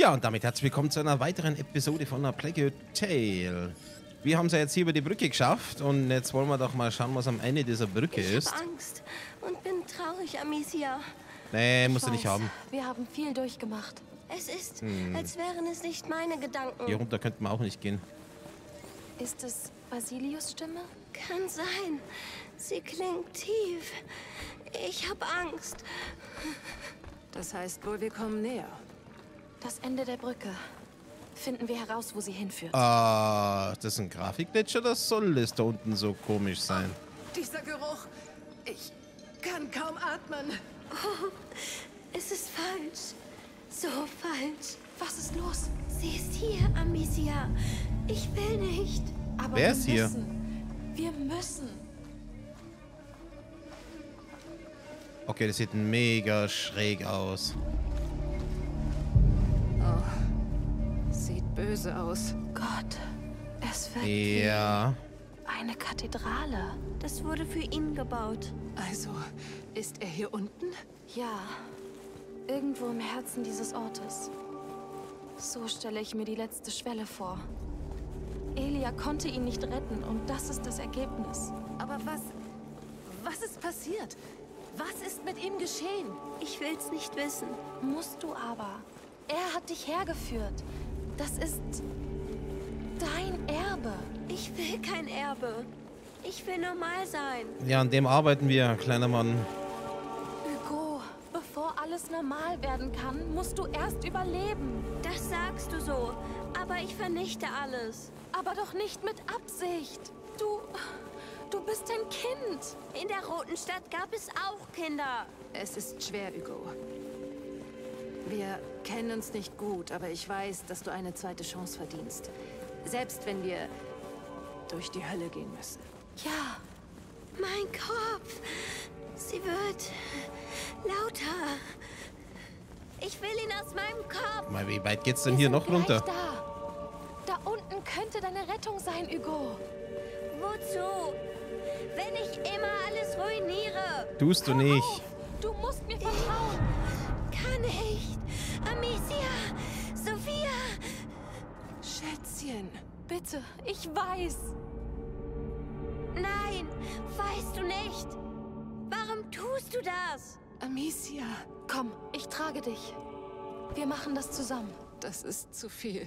Ja, und damit herzlich willkommen zu einer weiteren Episode von A Plague Tale. Wir haben es ja jetzt hier über die Brücke geschafft und jetzt wollen wir doch mal schauen, was am Ende dieser Brücke ist. Ich habe Angst und bin traurig, Amicia. Nee, musst du nicht haben. Wir haben viel durchgemacht. Es ist, als wären es nicht meine Gedanken. Hier runter könnten wir auch nicht gehen. Ist es Basilius' Stimme? Kann sein. Sie klingt tief. Ich habe Angst. Das heißt wohl, wir kommen näher. Das Ende der Brücke. Finden wir heraus, wo sie hinführt. Ah, das ist ein Grafikglitch oder soll es da unten so komisch sein? Dieser Geruch. Ich kann kaum atmen. Oh, es ist falsch. So falsch. Was ist los? Sie ist hier, Amicia. Ich will nicht. Aber Wer wir ist hier? müssen. Wir müssen. Okay, das sieht mega schräg aus. Sieht böse aus. Gott, es wird Ja. wie eine Kathedrale. Das wurde für ihn gebaut. Also, ist er hier unten? Ja, irgendwo im Herzen dieses Ortes. So stelle ich mir die letzte Schwelle vor. Elia konnte ihn nicht retten und das ist das Ergebnis. Aber was ist passiert? Was ist mit ihm geschehen? Ich will's nicht wissen. Musst du aber. Er hat dich hergeführt. Das ist dein Erbe. Ich will kein Erbe. Ich will normal sein. Ja, an dem arbeiten wir, kleiner Mann. Hugo, bevor alles normal werden kann, musst du erst überleben. Das sagst du so. Aber ich vernichte alles. Aber doch nicht mit Absicht. Du bist ein Kind. In der Roten Stadt gab es auch Kinder. Es ist schwer, Hugo. Wir kennen uns nicht gut, aber ich weiß, dass du eine zweite Chance verdienst. Selbst wenn wir durch die Hölle gehen müssen. Ja, Mein Kopf. Sie wird lauter. Ich will ihn aus meinem Kopf. Mal, wie weit geht's denn wir hier sind noch gleich runter? Da unten könnte deine Rettung sein, Hugo. Wozu? Wenn ich immer alles ruiniere. Tust du Hör nicht. auf. Du musst mir vertrauen. Kann nicht. Amicia. Sophia. Schätzchen. Bitte, ich weiß. Nein, weißt du nicht. Warum tust du das? Amicia. Komm, ich trage dich. Wir machen das zusammen. Das ist zu viel.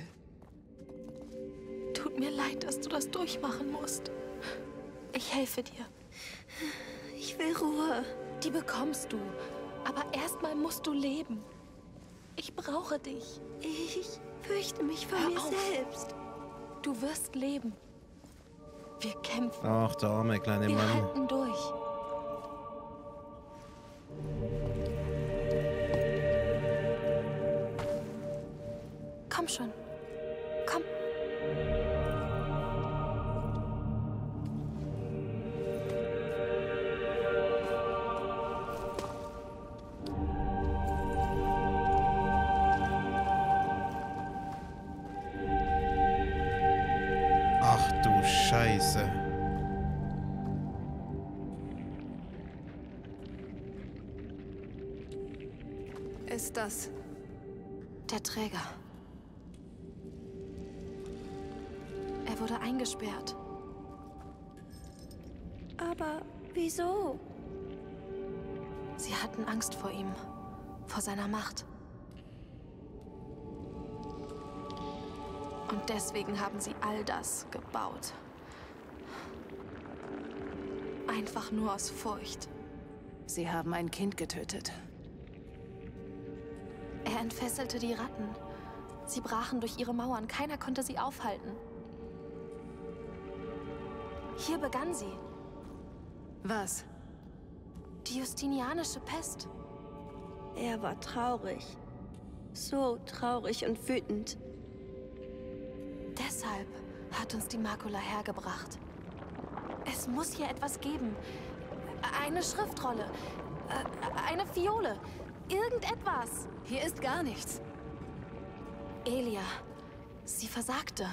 Tut mir leid, dass du das durchmachen musst. Ich helfe dir. Ich will Ruhe. Die bekommst du. Aber erstmal musst du leben. Ich brauche dich. Ich fürchte mich vor Hör mir auf. selbst. Du wirst leben. Wir kämpfen. Ach, der arme kleine Wir Mann. halten durch. Komm schon. Komm. Ach du Scheiße. Ist das... Der Träger. Er wurde eingesperrt. Aber wieso? Sie hatten Angst vor ihm, vor seiner Macht. Und deswegen haben sie all das gebaut. Einfach nur aus Furcht. Sie haben ein Kind getötet. Er entfesselte die Ratten. Sie brachen durch ihre Mauern. Keiner konnte sie aufhalten. Hier begann sie. Was? Die Justinianische Pest. Er war traurig. So traurig und wütend. Deshalb hat uns die Makula hergebracht. Es muss hier etwas geben. Eine Schriftrolle. Eine Fiole. Irgendetwas. Hier ist gar nichts. Elia. Sie versagte.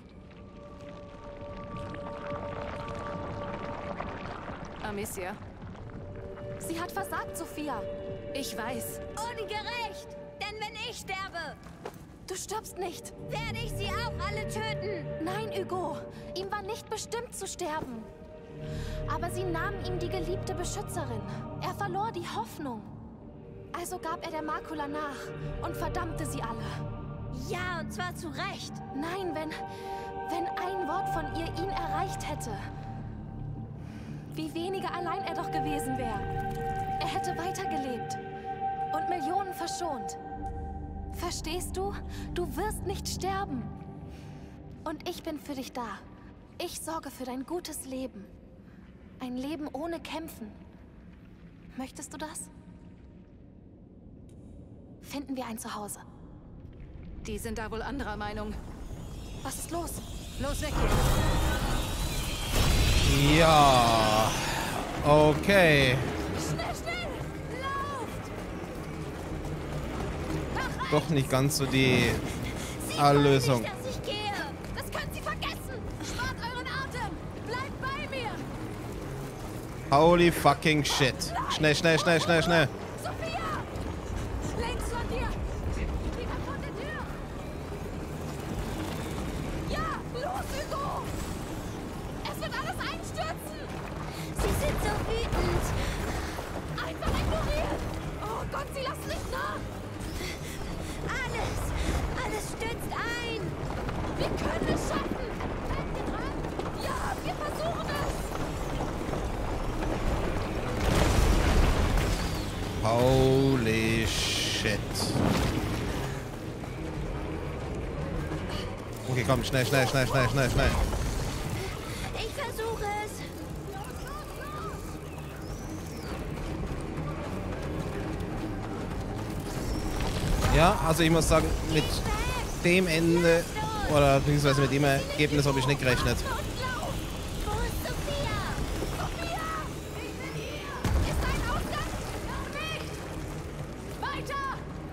Amicia. Sie hat versagt, Sophia. Ich weiß. Ungerecht! Denn wenn ich sterbe, Du Du stirbst nicht. Werde ich sie auch alle töten? Nein, Hugo. Ihm war nicht bestimmt zu sterben. Aber sie nahmen ihm die geliebte Beschützerin. Er verlor die Hoffnung. Also gab er der Makula nach und verdammte sie alle. Ja, und zwar zu Recht. Nein, wenn ein Wort von ihr ihn erreicht hätte. Wie weniger allein er doch gewesen wäre. Er hätte weitergelebt und Millionen verschont. Verstehst du? Du wirst nicht sterben. Und ich bin für dich da. Ich sorge für dein gutes Leben. Ein Leben ohne Kämpfen. Möchtest du das? Finden wir ein Zuhause. Die sind da wohl anderer Meinung. Was ist los? Los weg hier. Ja. Okay. Schnell, schnell! Lauft! Doch nicht ganz so die Sie Lösung. wollen nicht, dass ich gehe. Das können Sie vergessen! Spart euren Atem! Bleibt bei mir! Holy fucking shit. Schnell, schnell, schnell, schnell, schnell. Sophia! Links von dir! Lieber von der Tür! Ja! Los, Hugo! Es wird alles einstürzen! Sie sind so wütend. Einfach ignorieren! Oh Gott, sie lassen nicht nach! Alles stürzt ein. Wir können es schaffen! Bleibt ihr dran? Ja, wir versuchen es! Holy shit. Okay, komm, schnell, schnell, schnell, schnell, schnell, schnell. Ich versuche es. Ja, also ich muss sagen, mit dem Ende oder beziehungsweise mit dem Ergebnis habe ich nicht gerechnet. Wo ist Sophia? Sophia! Ich bin hier! Ist ein Ausgang? Noch nicht! Weiter!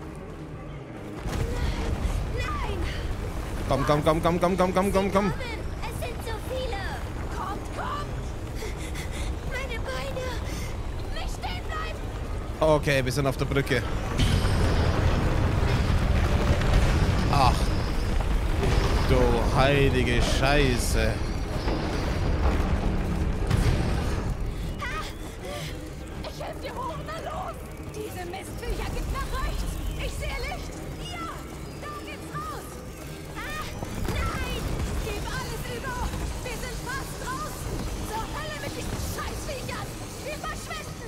Nein! Komm, komm, komm, komm, komm, komm, komm, komm, komm. Robin, es sind so viele. Kommt, kommt! Meine Beine. Nicht stehen bleiben! Okay, wir sind auf der Brücke. Ach, du heilige Scheiße. Ich helfe dir hoch, na los! Diese Mistviecher gibt nach rechts! Ich sehe Licht! Ja! Da geht's raus! Nein! Gib alles über! Wir sind fast draußen! Zur Hölle mit diesen Scheißviechern! Wir verschwinden!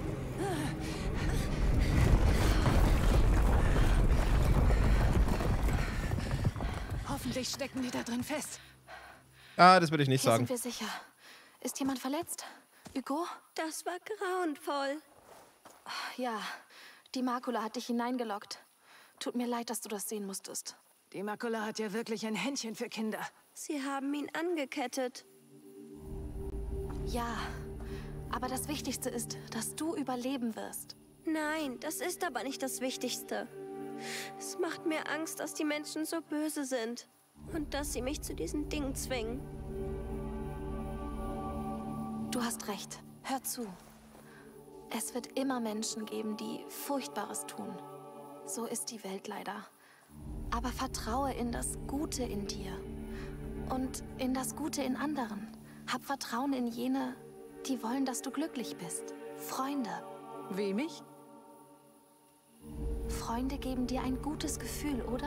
Hoffentlich stecken die da drin fest. Ah, das würde ich nicht Hier sagen. sind wir sicher. Ist jemand verletzt? Hugo? Das war grauenvoll. Ja, die Makula hat dich hineingelockt. Tut mir leid, dass du das sehen musstest. Die Makula hat ja wirklich ein Händchen für Kinder. Sie haben ihn angekettet. Ja, aber das Wichtigste ist, dass du überleben wirst. Nein, das ist aber nicht das Wichtigste. Es macht mir Angst, dass die Menschen so böse sind. Und dass sie mich zu diesen Dingen zwingen. Du hast recht. Hör zu. Es wird immer Menschen geben, die Furchtbares tun. So ist die Welt leider. Aber vertraue in das Gute in dir. Und in das Gute in anderen. Hab Vertrauen in jene, die wollen, dass du glücklich bist. Freunde. Wie mich? Freunde geben dir ein gutes Gefühl, oder?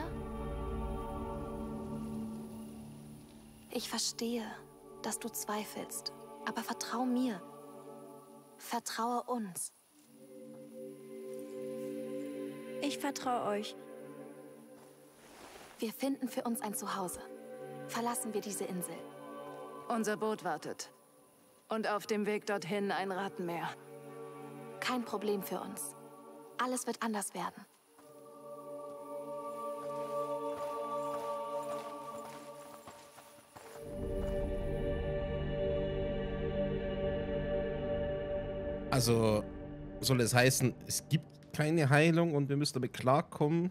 Ich verstehe, dass du zweifelst, aber vertrau mir. Vertraue uns. Ich vertraue euch. Wir finden für uns ein Zuhause. Verlassen wir diese Insel. Unser Boot wartet. Und auf dem Weg dorthin ein Rattenmeer. Kein Problem für uns. Alles wird anders werden. Also soll es heißen, es gibt keine Heilung und wir müssen damit klarkommen.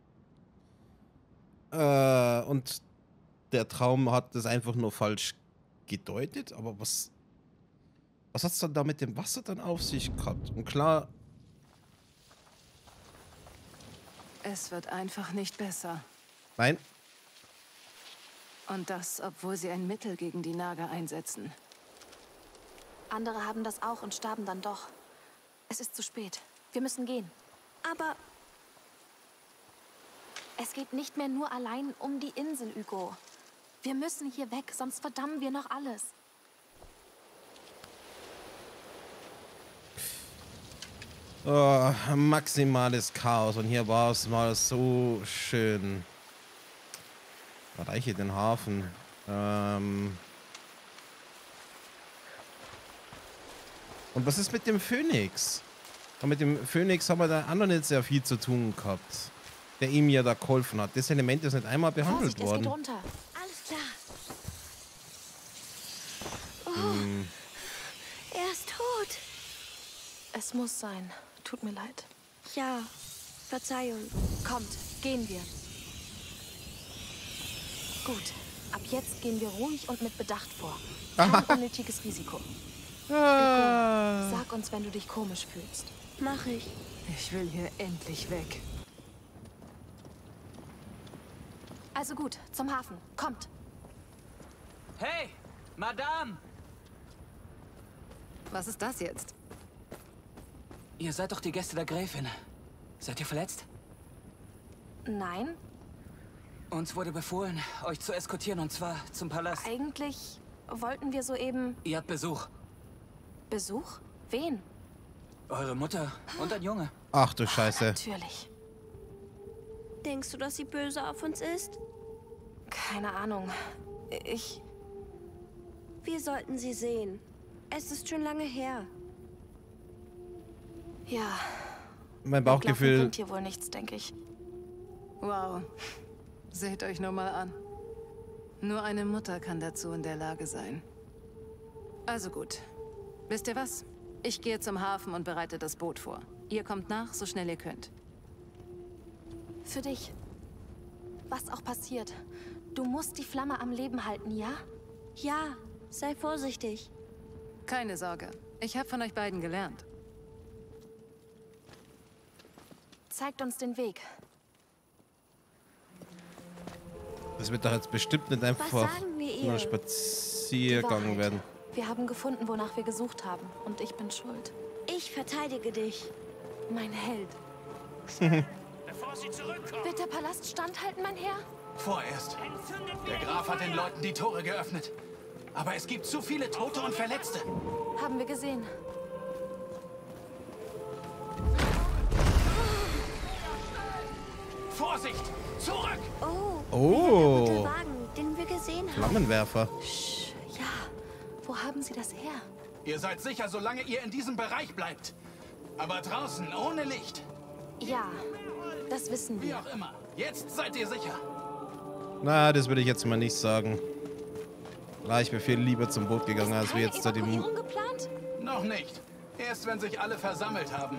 Und der Traum hat das einfach nur falsch gedeutet. Aber was hat es dann da mit dem Wasser dann auf sich gehabt? Und klar, Es wird einfach nicht besser. Nein. Und das, obwohl sie ein Mittel gegen die Naga einsetzen. Andere haben das auch und starben dann doch. Es ist zu spät. Wir müssen gehen. Aber Es geht nicht mehr nur allein um die Insel, Hugo. Wir müssen hier weg, sonst verdammen wir noch alles. Oh, maximales Chaos. Und hier war es mal so schön. Erreiche den Hafen. Und was ist mit dem Phönix? Und mit dem Phönix haben wir da auch noch nicht sehr viel zu tun gehabt. Der ihm ja da geholfen hat. Das Element ist nicht einmal behandelt Vorsicht, es worden. geht runter. alles klar. Oh, er ist tot. Es muss sein. Tut mir leid. Ja, Verzeihung. Kommt, gehen wir. Gut, ab jetzt gehen wir ruhig und mit Bedacht vor. Kein unnötiges Risiko. Hugo, sag uns, wenn du dich komisch fühlst. Mach ich. Ich will hier endlich weg. Also gut, zum Hafen. Kommt. Hey, Madame! Was ist das jetzt? Ihr seid doch die Gäste der Gräfin. Seid ihr verletzt? Nein, Uns wurde befohlen, euch zu eskortieren, und zwar zum Palast. eigentlich wollten wir soeben Ihr habt Besuch. Besuch? Wen? Eure Mutter und ein Junge. Ach du Scheiße. Natürlich. Denkst du, dass sie böse auf uns ist? Keine Ahnung. Wir sollten sie sehen. Es ist schon lange her. Ja, Mein weglaufen Bauchgefühl. bringt hier wohl nichts, denke ich. Wow. Seht euch nur mal an. Nur eine Mutter kann dazu in der Lage sein. Also gut. Wisst ihr was? Ich gehe zum Hafen und bereite das Boot vor. Ihr kommt nach, so schnell ihr könnt. Für dich. Was auch passiert. Du musst die Flamme am Leben halten, ja? Ja, sei vorsichtig. Keine Sorge. Ich habe von euch beiden gelernt. Zeigt uns den Weg. Das wird doch jetzt bestimmt nicht einfach sagen wir ihr? nur ein Die Spaziergang Wahrheit. werden. Wir haben gefunden, wonach wir gesucht haben. Und ich bin schuld. Ich verteidige dich. Mein Held. Bevor sie zurückkommen, Wird der Palast standhalten, mein Herr? Vorerst. entzündet Der Graf hat den Leuten die Tore geöffnet. Aber es gibt zu viele Tote und Verletzte. Haben wir gesehen. Vorsicht! Zurück! Oh, Der Wagen, den wir gesehen haben. Flammenwerfer. Ja, wo haben Sie das her? Ihr seid sicher, solange ihr in diesem Bereich bleibt. Aber draußen, ohne Licht. Ja, das wissen Wie wir. auch immer. Jetzt seid ihr sicher. Na, das würde ich jetzt mal nicht sagen. Na, ich wäre viel lieber zum Boot gegangen, als wir Keine jetzt da die... Evakuierung geplant? Noch nicht. Erst wenn sich alle versammelt haben.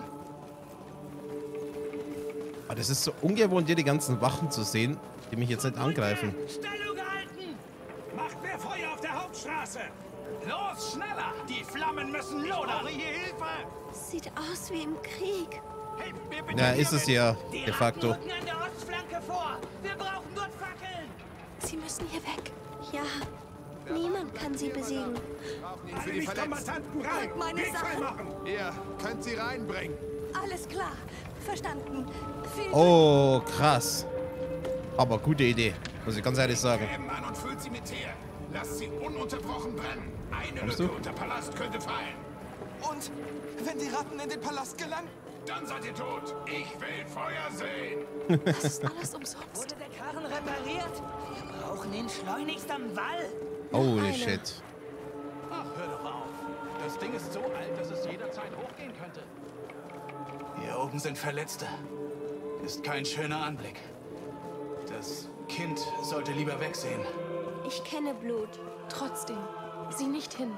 Ah, das ist so ungewohnt, hier die ganzen Wachen zu sehen, die mich jetzt nicht angreifen. Stellung gehalten! Macht mehr Feuer auf der Hauptstraße! Los, schneller! Die Flammen müssen lodern! Sieht aus wie im Krieg. Helft mir bitte Ja, hier ist es mit. ja, Die de facto. Ratten rücken an der Ostflanke vor! Wir brauchen dort Fackeln! Sie müssen hier weg. Ja, niemand kann sie besiegen. Alle Nicht-Kombattanten rein! Weg frei machen! Ihr könnt sie reinbringen. Alles klar. Verstanden. Oh, krass. Aber gute Idee, muss ich ganz ehrlich sagen. An und füllt sie mit Teer. Lasst sie ununterbrochen brennen. Eine Kommst Lücke du? und der Palast könnte fallen. Und wenn die Ratten in den Palast gelangen? Dann seid ihr tot. Ich will Feuer sehen. Das ist alles umsonst. Wurde der Karren repariert? Wir brauchen ihn schleunigst am Wall! Holy shit. Ach, hör doch auf. Das Ding ist so alt, dass es jederzeit hochgehen könnte. Hier oben sind Verletzte. Ist kein schöner Anblick. Das Kind sollte lieber wegsehen. Ich kenne Blut. Trotzdem. Sieh nicht hin.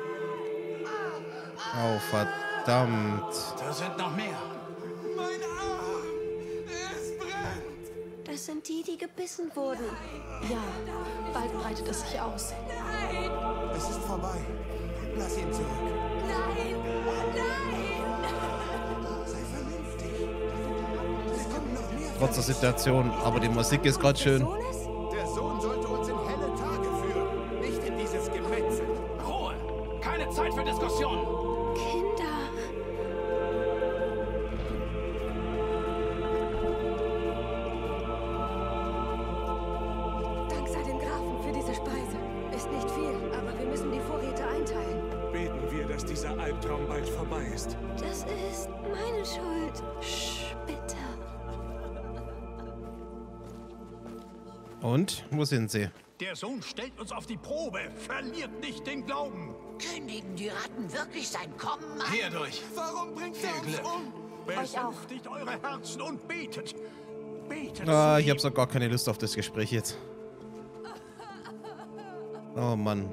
Oh, verdammt. Da sind noch mehr. Mein Arm! Es brennt! Das sind die, die gebissen wurden. Ja, bald breitet es sich aus. Es ist vorbei. Lass ihn zurück. Sei vernünftig. Es kommen noch mehr Trotz der Situation. Aber die Musik ist gerade schön. Der Sohn sollte uns in helle Tage führen, nicht in dieses Gemetzel. Ruhe! Keine Zeit für Diskussionen! Kinder. Dank sei dem Grafen für diese Speise. Ist nicht viel, aber wir müssen die Vorräte einteilen. Beten wir, dass dieser Albtraum bald vorbei ist. Das ist meine Schuld. Bitte. Und? Wo sind sie? Der Sohn stellt uns auf die Probe. Verliert nicht den Glauben. Kündigen die Ratten wirklich sein Kommen an? Hier durch! Warum bringt Viel er uns Glück. um? Besänftigt eure Herzen und betet. Betet. Ich habe so gar keine Lust auf das Gespräch jetzt. Oh Mann.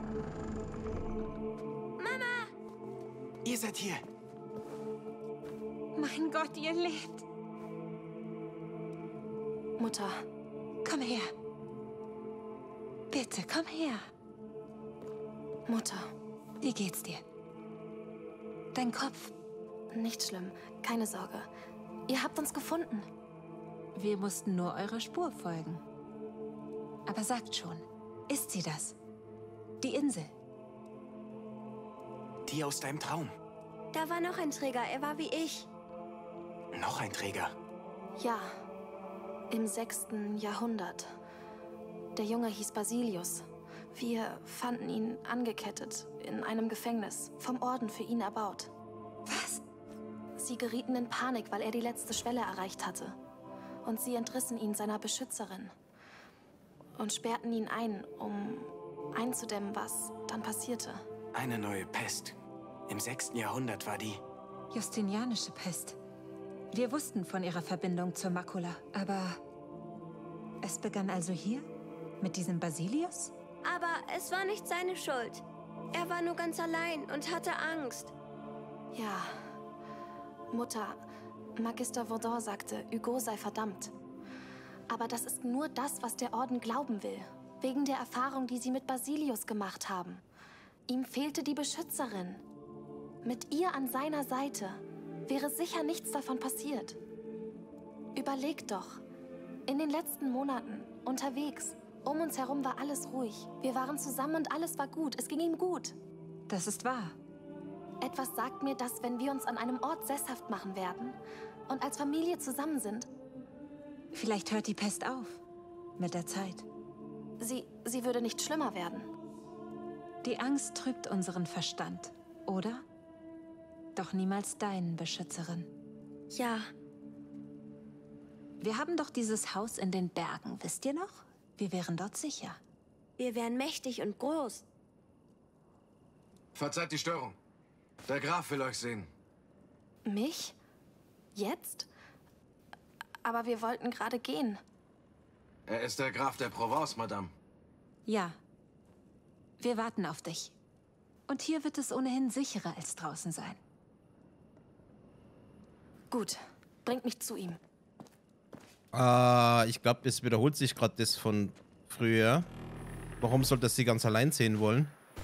Ihr seid hier. Mein Gott, ihr lebt. Mutter, Komm her. Bitte, komm her. Mutter, Wie geht's dir? Dein Kopf. nicht schlimm. Keine Sorge. Ihr habt uns gefunden. Wir mussten nur eurer Spur folgen. Aber sagt schon, ist sie das? Die Insel. Die aus deinem Traum. Da war noch ein Träger, er war wie ich. Noch ein Träger. Ja, im 6. Jahrhundert. Der Junge hieß Basilius. Wir fanden ihn angekettet in einem Gefängnis, vom Orden für ihn erbaut. Was? Sie gerieten in Panik, weil er die letzte Schwelle erreicht hatte. Und sie entrissen ihn seiner Beschützerin und sperrten ihn ein, um einzudämmen, was dann passierte. Eine neue Pest. Im 6. Jahrhundert war die. Justinianische Pest. Wir wussten von ihrer Verbindung zur Makula, aber es begann also hier? Mit diesem Basilius? Aber es war nicht seine Schuld. Er war nur ganz allein und hatte Angst. Ja, Mutter, Magister Vaudin sagte, Hugo sei verdammt. Aber das ist nur das, was der Orden glauben will. Wegen der Erfahrung, die sie mit Basilius gemacht haben. Ihm fehlte die Beschützerin. Mit ihr an seiner Seite wäre sicher nichts davon passiert. Überlegt doch. In den letzten Monaten, unterwegs, um uns herum war alles ruhig. Wir waren zusammen und alles war gut. Es ging ihm gut. Das ist wahr. Etwas sagt mir, dass wenn wir uns an einem Ort sesshaft machen werden und als Familie zusammen sind, Vielleicht hört die Pest auf. Mit der Zeit. sie würde nicht schlimmer werden. Die Angst trübt unseren Verstand, oder? Doch niemals deinen, Beschützerin. Ja, Wir haben doch dieses Haus in den Bergen, wisst ihr noch? Wir wären dort sicher. wir wären mächtig und groß. Verzeiht die Störung. Der Graf will euch sehen. Mich? Jetzt? Aber wir wollten gerade gehen. Er ist der Graf der Provence, Madame. Ja. Wir warten auf dich. Und hier wird es ohnehin sicherer als draußen sein. Gut, bringt mich zu ihm. Ich glaube, es wiederholt sich gerade das von früher. Warum sollte das sie ganz allein sehen wollen?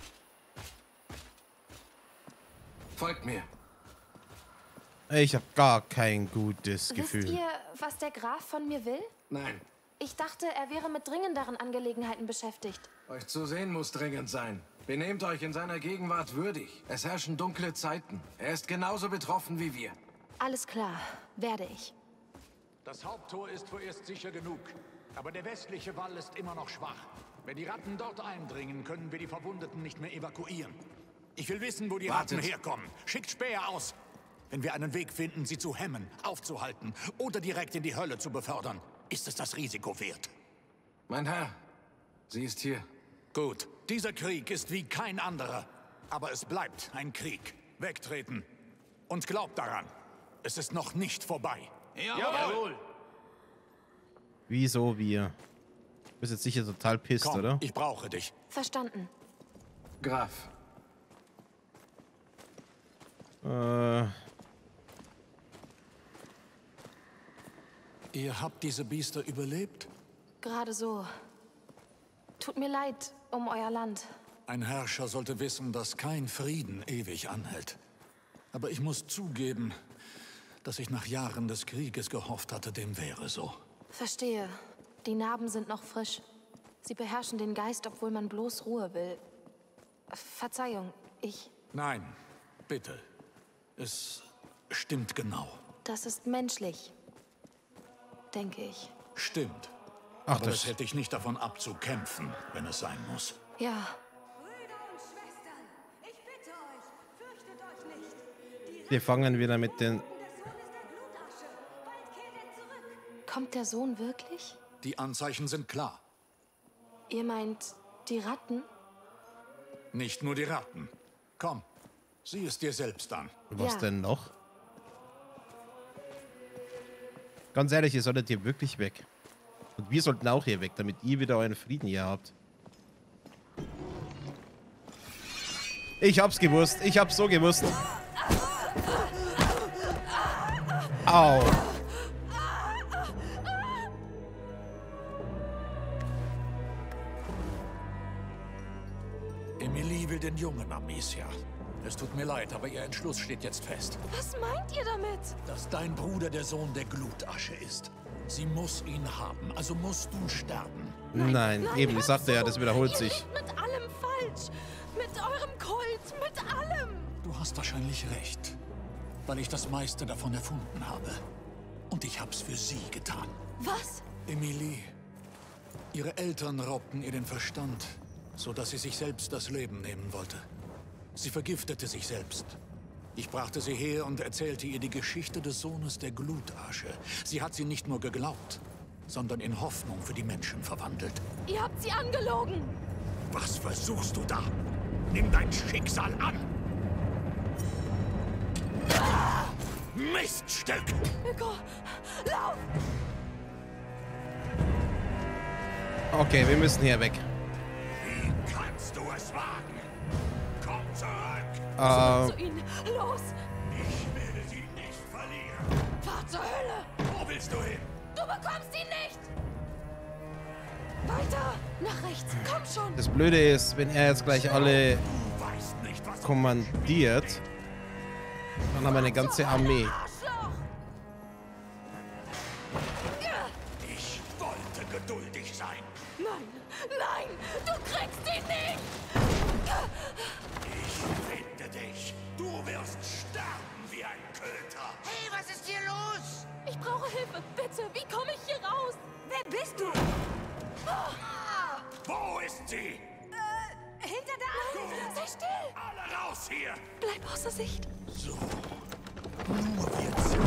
Folgt mir. Ich habe gar kein gutes Wisst Gefühl. ihr, was der Graf von mir will? Nein. Ich dachte, er wäre mit dringenderen Angelegenheiten beschäftigt. Euch zu sehen muss dringend sein. Benehmt euch in seiner Gegenwart würdig. Es herrschen dunkle Zeiten. Er ist genauso betroffen wie wir. Alles klar, werde ich. Das Haupttor ist vorerst sicher genug. Aber der westliche Wall ist immer noch schwach. Wenn die Ratten dort eindringen, können wir die Verwundeten nicht mehr evakuieren. Ich will wissen, wo die Wartet. Ratten herkommen. Schickt Späher aus. Wenn wir einen Weg finden, sie zu hemmen, aufzuhalten oder direkt in die Hölle zu befördern, ist es das Risiko wert. Mein Herr, sie ist hier. Gut, dieser Krieg ist wie kein anderer. Aber es bleibt ein Krieg. Wegtreten. Und glaubt daran, es ist noch nicht vorbei. Jawohl! Wieso wir? Du bist jetzt sicher total pisst, Komm, oder? ich brauche dich. Verstanden. Graf. Ihr habt diese Biester überlebt? Gerade so. Tut mir leid um euer Land. Ein Herrscher sollte wissen, dass kein Frieden ewig anhält. Aber ich muss zugeben, dass ich nach Jahren des Krieges gehofft hatte, dem wäre so. Verstehe. Die Narben sind noch frisch. Sie beherrschen den Geist, obwohl man bloß Ruhe will. Verzeihung, ich... Nein, bitte. Es stimmt genau. Das ist menschlich. Denke ich. Stimmt. Ach, aber das hält dich nicht davon ab, zu kämpfen, wenn es sein muss. Ja. Wir fangen wieder mit den... Kommt der Sohn wirklich? Die Anzeichen sind klar. Ihr meint die Ratten? Nicht nur die Ratten. Komm, sieh es dir selbst an. Was denn noch? Ganz ehrlich, ihr solltet hier wirklich weg. Und wir sollten auch hier weg, damit ihr wieder euren Frieden hier habt. Ich hab's gewusst. Ich hab's so gewusst. Au. Emilie will den Jungen, Amicia. Es tut mir leid, aber ihr Entschluss steht jetzt fest. Was meint ihr damit? Dass dein Bruder der Sohn der Glutasche ist. Sie muss ihn haben, also musst du sterben. Nein, eben, ich sagte ja, das wiederholt Ihr sich. lebt mit allem falsch. Mit eurem Kult, mit allem. Du hast wahrscheinlich recht, weil ich das meiste davon erfunden habe. Und ich hab's für sie getan. Was? Emilie, ihre Eltern raubten ihr den Verstand, sodass sie sich selbst das Leben nehmen wollte. Sie vergiftete sich selbst. Ich brachte sie her und erzählte ihr die Geschichte des Sohnes der Glutasche. Sie hat sie nicht nur geglaubt, sondern in Hoffnung für die Menschen verwandelt. Ihr habt sie angelogen. Was versuchst du da? Nimm dein Schicksal an! Miststück! Hugo, lauf! Okay, wir müssen hier weg. Wie kannst du es wagen? Komm zurück! Zu ihnen, los! Ich will sie nicht verlieren. Fahr zur Hölle! Wo willst du hin? Du bekommst ihn nicht! Weiter! Nach rechts, komm schon! Das Blöde ist, wenn er jetzt gleich alle kommandiert, dann haben wir eine ganze Armee. Ich wollte geduldig sein. Nein, nein, du kriegst ihn nicht! Ich finde dich. Du wirst sterben wie ein Köter. Hey, was ist hier los? Ich brauche Hilfe, bitte! Wie komme ich hier raus? Wer bist du? Wo ist sie? Hinter der Nein, sei still! Alle raus hier! Bleib außer Sicht! So. Nur jetzt.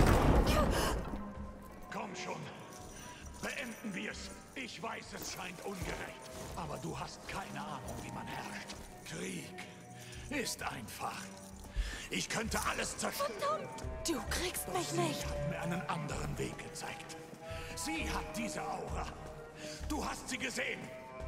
Komm schon. Beenden wir's. Ich weiß, es scheint ungerecht. Aber du hast keine Ahnung, wie man herrscht. Krieg ist einfach. Ich könnte alles zerstören. Verdammt! Du kriegst mich nicht! Sie hat mir einen anderen Weg gezeigt. Sie hat diese Aura. Du hast sie gesehen.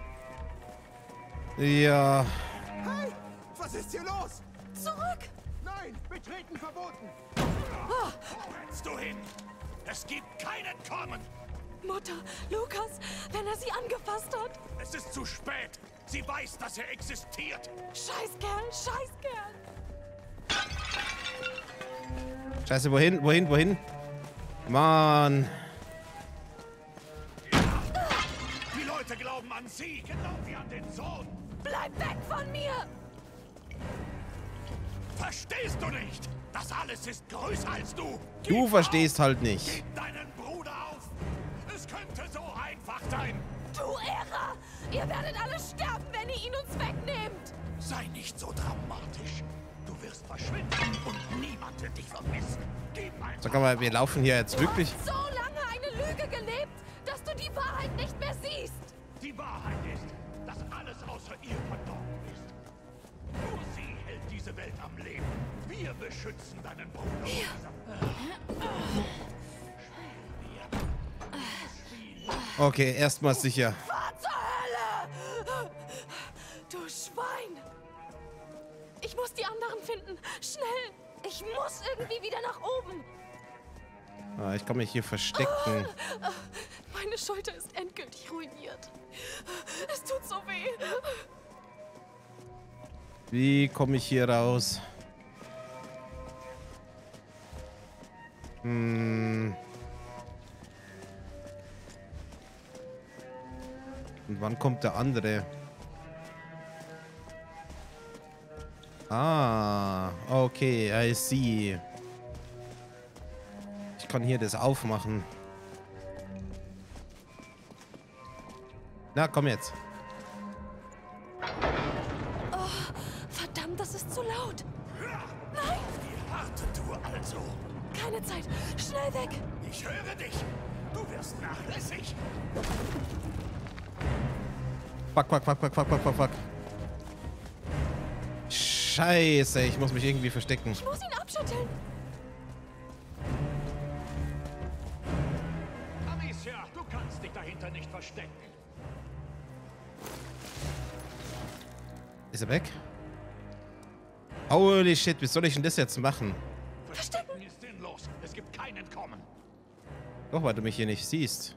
Ja. Hey, was ist hier los? Zurück! Nein, betreten verboten. Wo rennst du hin? Es gibt kein Entkommen. Mutter, Lukas, wenn er sie angefasst hat. Es ist zu spät. Sie weiß, dass er existiert. Scheißkerl, Scheißkerl. Scheiße, wohin? Wohin? Mann. Die Leute glauben an sie, genau wie an den Sohn. Bleib weg von mir! Verstehst du nicht? Das alles ist größer als du. Du verstehst halt nicht. Gib deinen Bruder auf. Es könnte so einfach sein. Du Irrer! Ihr werdet alle sterben, wenn ihr ihn uns wegnehmt! Sei nicht so dramatisch. Du wirst verschwinden und niemand wird dich vermissen. Gib einfach. Sag mal, wir laufen hier jetzt wirklich. Du hast so lange eine Lüge gelebt, dass du die Wahrheit nicht mehr siehst! Die Wahrheit ist, dass alles außer ihr verdorben ist. Nur sie hält diese Welt am Leben. Wir beschützen deinen Bruder. Okay, erstmal sicher. Fahr zur Hölle! Du Schwein! Ich muss die anderen finden. Schnell! Ich muss irgendwie wieder nach oben. Ah, ich kann mich hier verstecken. Meine Schulter ist endgültig ruiniert. Es tut so weh. Wie komme ich hier raus? Und wann kommt der andere? Ah, okay, I see. Ich kann hier das aufmachen. Na, komm jetzt. Oh, verdammt, das ist zu laut. Nein! Die harte Tour also. Keine Zeit. Schnell weg. Ich höre dich. Du wirst nachlässig. Fuck, fuck, fuck, fuck, fuck, fuck, fuck, fuck. Scheiße, ich muss mich irgendwie verstecken. Ich muss ihn abschütteln. Amicia, du kannst dich dahinter nicht verstecken. Ist er weg? Holy shit, wie soll ich denn das jetzt machen? Verstecken ist sinnlos. Es gibt kein Entkommen. Doch, weil du mich hier nicht siehst.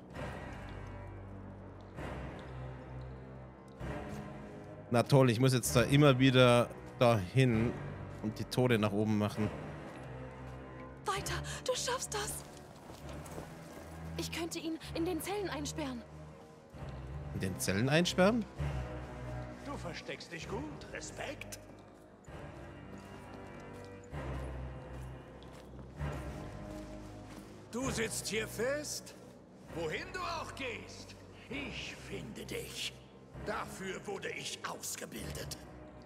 Na toll, ich muss jetzt da immer wieder dahin und die Tore nach oben machen. Weiter, du schaffst das. Ich könnte ihn in den Zellen einsperren. In den Zellen einsperren? Du versteckst dich gut. Respekt. Du sitzt hier fest, wohin du auch gehst. Ich finde dich. Dafür wurde ich ausgebildet.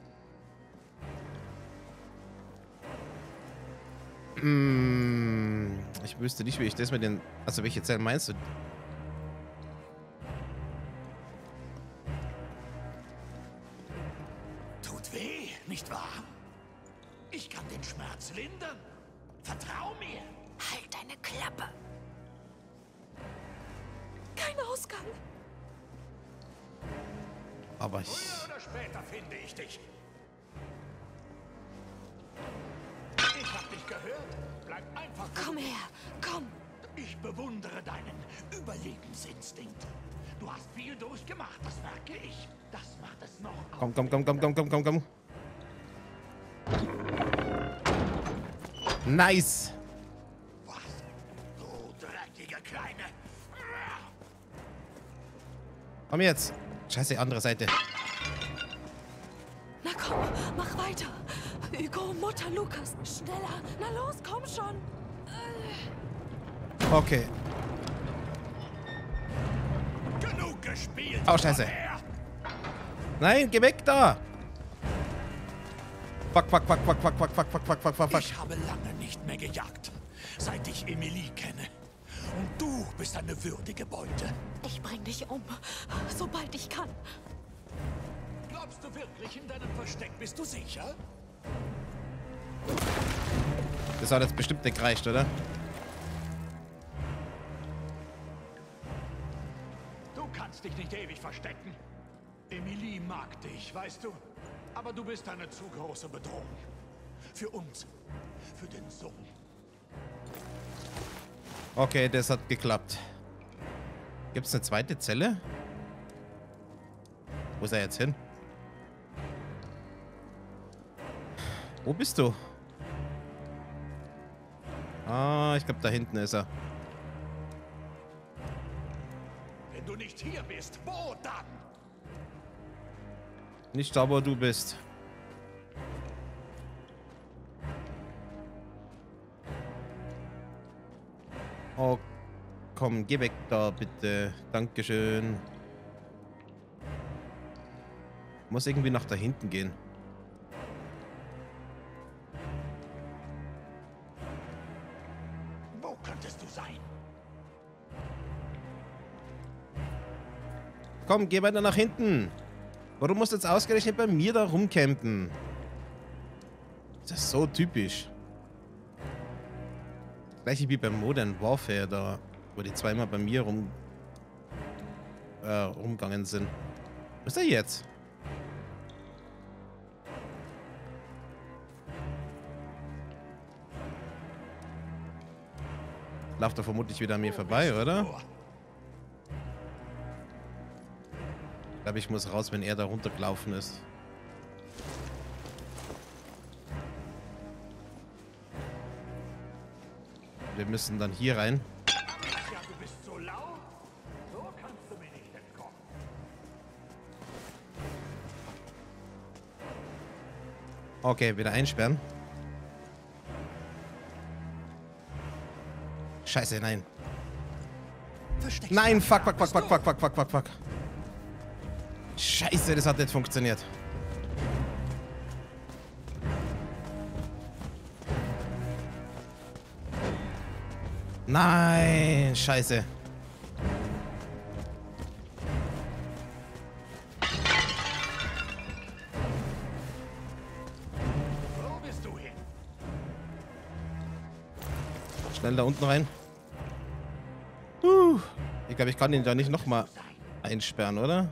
Ich wüsste nicht, wie ich das mit den... Also, welche Zellen meinst du? Tut weh, nicht wahr? Ich kann den Schmerz lindern. Vertrau mir. Halt deine Klappe. Kein Ausgang. Aber ich... Früher oder später finde ich dich. Ich hab dich gehört. Bleib einfach... Komm her, komm. Ich bewundere deinen Überlebensinstinkt. Du hast viel durchgemacht, das merke ich. Das macht es noch... Komm, komm, komm, komm, komm, komm, komm, komm. Nice. Was? Du dreckige Kleine. Komm jetzt. Scheiße, andere Seite. Na komm, mach weiter. Hugo, Mutter, Lukas, schneller. Na los, komm schon. Okay. Genug gespielt. Oh, scheiße. Nein, geh weg da. Fuck, fuck, fuck, fuck, fuck, fuck, fuck, fuck, fuck, fuck, fuck, fuck. Ich habe lange nicht mehr gejagt, seit ich Emilie kenne. Und du bist eine würdige Beute. Ich bring dich um, sobald ich kann. Glaubst du wirklich, in deinem Versteck bist du sicher? Das hat jetzt bestimmt nicht gereicht, oder? Du kannst dich nicht ewig verstecken. Emilie mag dich, weißt du? Aber du bist eine zu große Bedrohung. Für uns. Für den Sohn. Okay, das hat geklappt. Gibt es eine zweite Zelle? Wo ist er jetzt hin? Wo bist du? Ah, ich glaube, da hinten ist er. Wenn du nicht hier bist, wo dann? Nicht da, wo du bist. Oh, komm, geh weg da, bitte. Dankeschön. Muss irgendwie nach da hinten gehen. Wo könntest du sein? Komm, geh weiter nach hinten. Warum musst du jetzt ausgerechnet bei mir da rumcampen? Das ist so typisch. Gleiche wie beim Modern Warfare da, wo die zweimal bei mir rumgegangen sind. Wo ist er jetzt? Läuft er vermutlich wieder an mir vorbei, oder? Ich glaube, ich muss raus, wenn er da runtergelaufen ist. wir müssen dann hier rein. Ja, du bist so laut. So kannst du mir nicht entkommen. Okay, wieder einsperren. Scheiße, nein. Nein, fuck. Scheiße, das hat nicht funktioniert. Nein, scheiße. Wo bist du hin? Schnell da unten rein. Ich glaube, ich kann ihn da nicht nochmal einsperren, oder?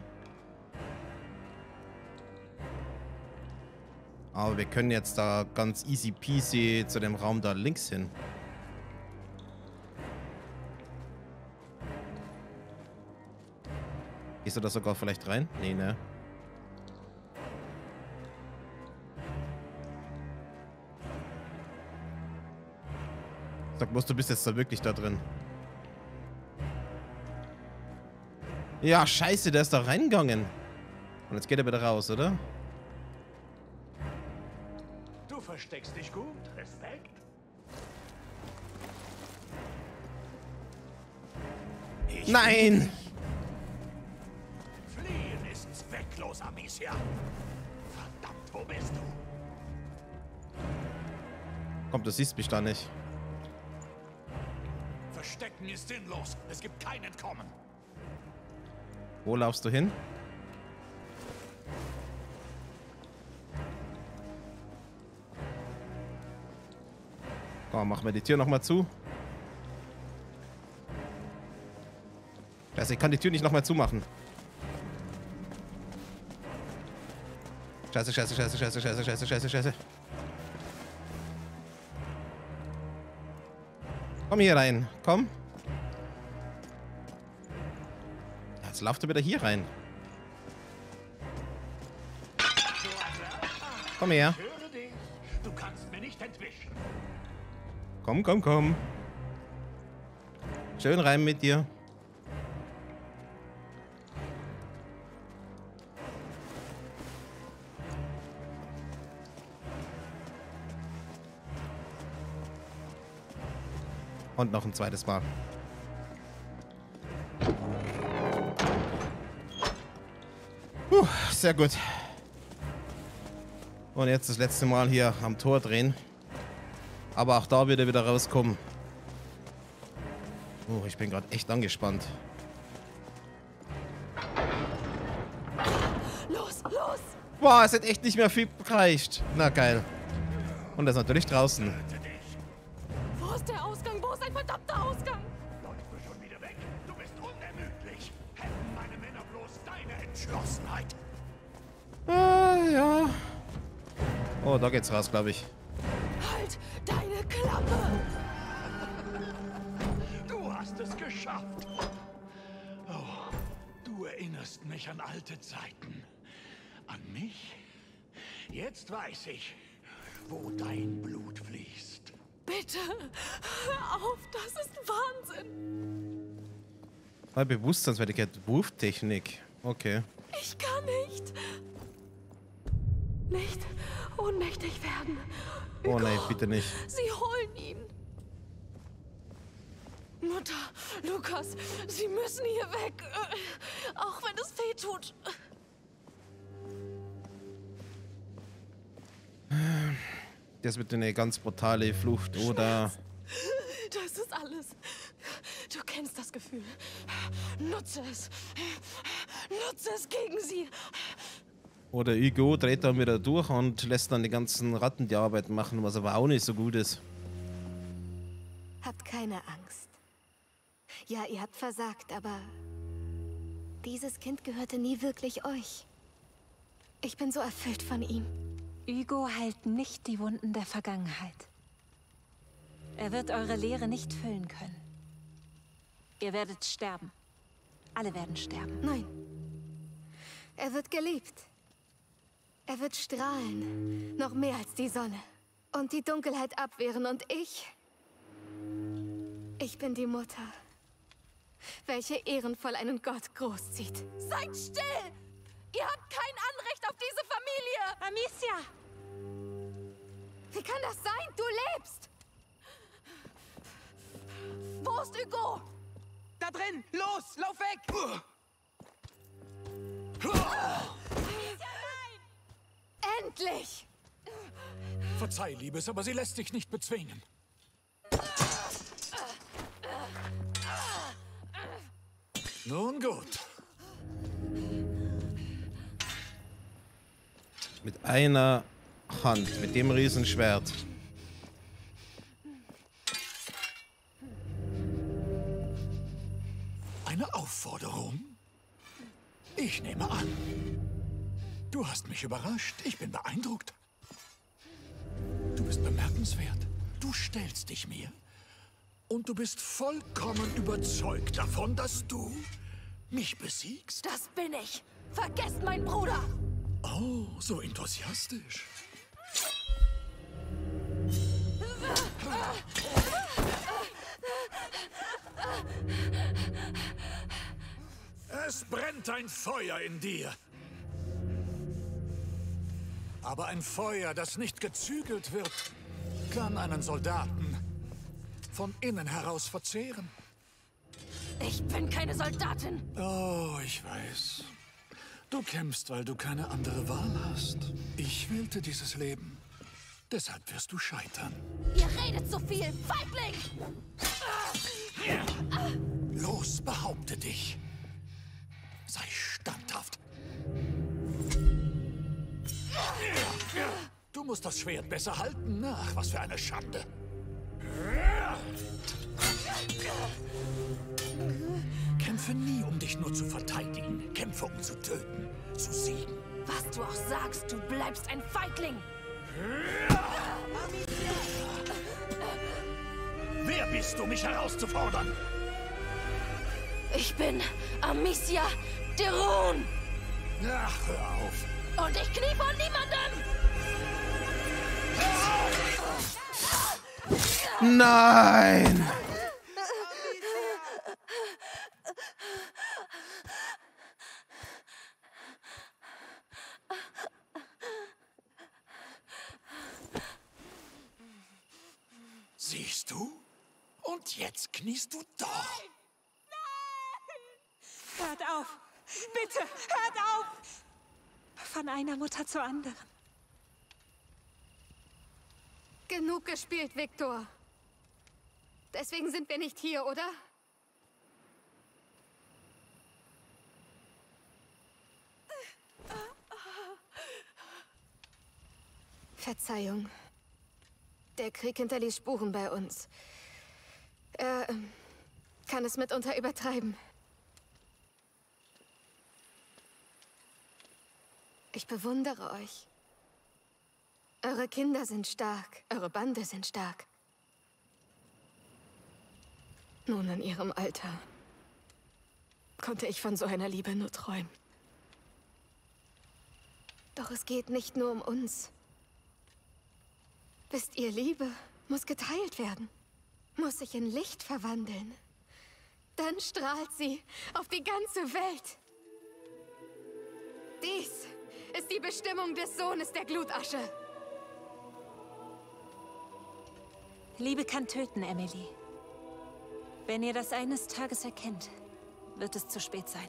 Aber wir können jetzt da ganz easy peasy zu dem Raum da links hin. Gehst du da sogar vielleicht rein? Nee, ne? Sag bloß, du bist jetzt da wirklich da drin. Ja, scheiße, der ist da reingegangen. Und jetzt geht er wieder raus, oder? Du versteckst dich gut. Respekt. Nein! Fliehen ist zwecklos, Amicia. Verdammt, wo bist du? Komm, du siehst mich da nicht. Verstecken ist sinnlos. Es gibt kein Entkommen. Wo laufst du hin? Komm, mach mir die Tür nochmal zu. Scheiße, ich kann die Tür nicht nochmal zumachen. Scheiße. Komm hier rein, komm. Jetzt lauft er wieder hier rein. Komm her. Ich höre dich. Du kannst mir nicht entwischen. Komm. Schön rein mit dir. Und noch ein zweites Mal. Sehr gut. Und jetzt das letzte Mal hier am Tor drehen. Aber auch da wird er wieder rauskommen. Ich bin gerade echt angespannt. Los! Boah, es hat echt nicht mehr viel gereicht. Na geil. Und er ist natürlich draußen. Wo ist der Ausgang? Wo ist ein verdammter Ausgang? Läufst du schon wieder weg? Du bist unermüdlich. Hätten meine Männer bloß deine Entschlossenheit. Ja. Oh, da geht's raus, glaube ich. Halt deine Klappe! Du hast es geschafft. Oh, du erinnerst mich an alte Zeiten. An mich? Jetzt weiß ich, wo dein Blut fließt. Bitte! Hör auf! Das ist Wahnsinn! Bewusstseinswertigkeit, Wurftechnik. Okay. Ich kann nicht! Nicht ohnmächtig werden. Oh nein, bitte nicht. Sie holen ihn. Mutter, Lukas, Sie müssen hier weg. Auch wenn es weh tut. Das wird eine ganz brutale Flucht, oder? Das ist alles. Du kennst das Gefühl. Nutze es. Nutze es gegen sie. Oder Hugo dreht dann wieder durch und lässt dann die ganzen Ratten die Arbeit machen, was aber auch nicht so gut ist. Habt keine Angst. Ja, ihr habt versagt, aber dieses Kind gehörte nie wirklich euch. Ich bin so erfüllt von ihm. Hugo heilt nicht die Wunden der Vergangenheit. Er wird eure Leere nicht füllen können. Ihr werdet sterben. Alle werden sterben. Nein. Er wird geliebt. Er wird strahlen. Noch mehr als die Sonne. Und die Dunkelheit abwehren. Und ich Ich bin die Mutter, welche ehrenvoll einen Gott großzieht. Seid still! Ihr habt kein Anrecht auf diese Familie! Amicia! Wie kann das sein? Du lebst! Wo ist Hugo? Da drin! Los! Lauf weg! Endlich! Verzeih, Liebes, aber sie lässt sich nicht bezwingen. Nun gut. Mit einer Hand, mit dem Riesenschwert. Eine Aufforderung? Ich nehme an. Du hast mich überrascht. Ich bin beeindruckt. Du bist bemerkenswert. Du stellst dich mir. Und du bist vollkommen überzeugt davon, dass du mich besiegst. Das bin ich. Vergesst meinen Bruder. Oh, so enthusiastisch. Es brennt ein Feuer in dir. Aber ein Feuer, das nicht gezügelt wird, kann einen Soldaten von innen heraus verzehren. Ich bin keine Soldatin. Oh, ich weiß. Du kämpfst, weil du keine andere Wahl hast. Ich wählte dieses Leben. Deshalb wirst du scheitern. Ihr redet zu viel, Feigling! Los, behaupte dich. Sei standhaft. Du musst das Schwert besser halten. Ach, was für eine Schande. Kämpfe nie, um dich nur zu verteidigen. Kämpfe, um zu töten, zu siegen. Was du auch sagst, du bleibst ein Feigling. Wer bist du, mich herauszufordern? Ich bin Amicia de Rune. Ach, hör auf. Und ich knie vor niemandem. Nein! Siehst du? Und jetzt kniest du doch. Hört auf! Bitte, hört auf! Von einer Mutter zur anderen. Genug gespielt, Viktor. Deswegen sind wir nicht hier, oder? Verzeihung. Der Krieg hinterließ Spuren bei uns. Er kann es mitunter übertreiben. Ich bewundere euch. Eure Kinder sind stark, eure Bande sind stark. Nun, in ihrem Alter konnte ich von so einer Liebe nur träumen. Doch es geht nicht nur um uns. Wisst ihr, Liebe muss geteilt werden, muss sich in Licht verwandeln. Dann strahlt sie auf die ganze Welt. Dies ist die Bestimmung des Sohnes der Glutasche. Liebe kann töten, Emily. Wenn ihr das eines Tages erkennt, wird es zu spät sein.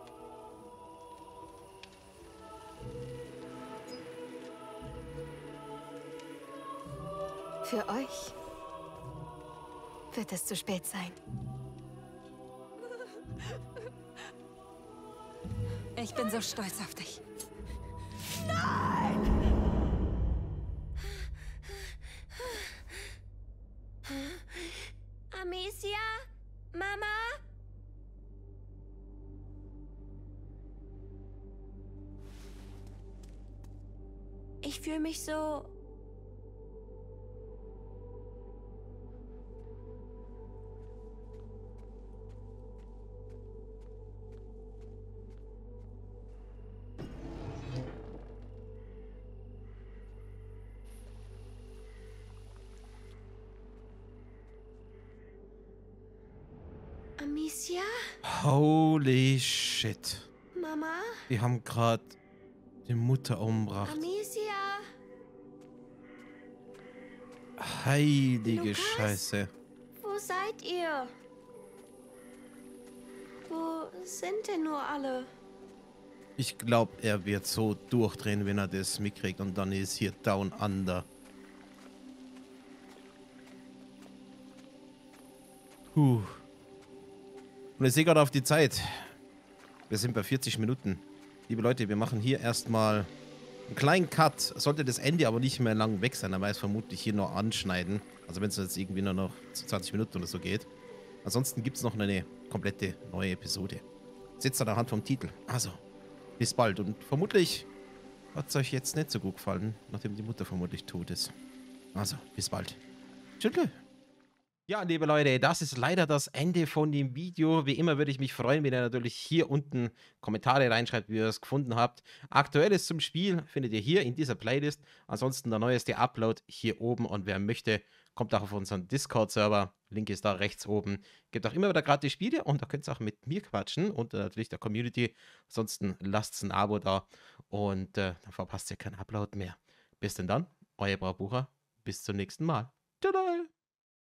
Für euch wird es zu spät sein. Ich bin so stolz auf dich. Amicia? Mama? Ich fühle mich so... Amicia? Holy shit. Mama? Wir haben gerade die Mutter umgebracht. Amicia? Heilige Lukas? Scheiße. Wo seid ihr? Wo sind denn nur alle? Ich glaube, er wird so durchdrehen, wenn er das mitkriegt. Und dann ist hier Down Under. Und ich sehe gerade auf die Zeit. Wir sind bei 40 Minuten. Liebe Leute, wir machen hier erstmal einen kleinen Cut. Sollte das Ende aber nicht mehr lang weg sein, dann werde ich es vermutlich hier noch anschneiden. Also wenn es jetzt irgendwie nur noch 20 Minuten oder so geht. Ansonsten gibt es noch eine komplette neue Episode. Sitzt an der Hand vom Titel. Also, bis bald. Und vermutlich hat es euch jetzt nicht so gut gefallen, nachdem die Mutter vermutlich tot ist. Also, bis bald. Tschüss. Ja, liebe Leute, das ist leider das Ende von dem Video. Wie immer würde ich mich freuen, wenn ihr natürlich hier unten Kommentare reinschreibt, wie ihr es gefunden habt. Aktuelles zum Spiel findet ihr hier in dieser Playlist. Ansonsten der neueste Upload hier oben. Und wer möchte, kommt auch auf unseren Discord-Server. Link ist da rechts oben. Gibt auch immer wieder gratis Spiele und da könnt ihr auch mit mir quatschen und natürlich der Community. Ansonsten lasst ein Abo da und dann verpasst ihr keinen Upload mehr. Bis denn dann, euer Braubucher. Bis zum nächsten Mal. Tada!